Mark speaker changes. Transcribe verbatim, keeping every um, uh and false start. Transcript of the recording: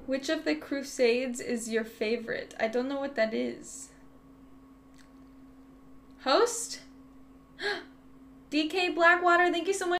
Speaker 1: Which of the Crusades is your favorite? I don't know what that is. Host? D K Blackwater, thank you so much